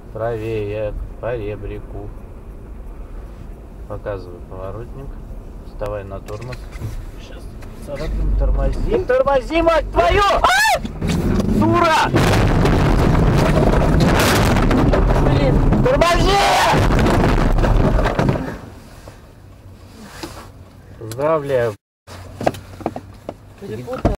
Правее, по ребрику. Показываю поворотник. Вставай на тормоз. Сейчас царапнем, тормози. Тормози, мать твою! А! Дура! Блин, тормози! Поздравляю. Перепутал.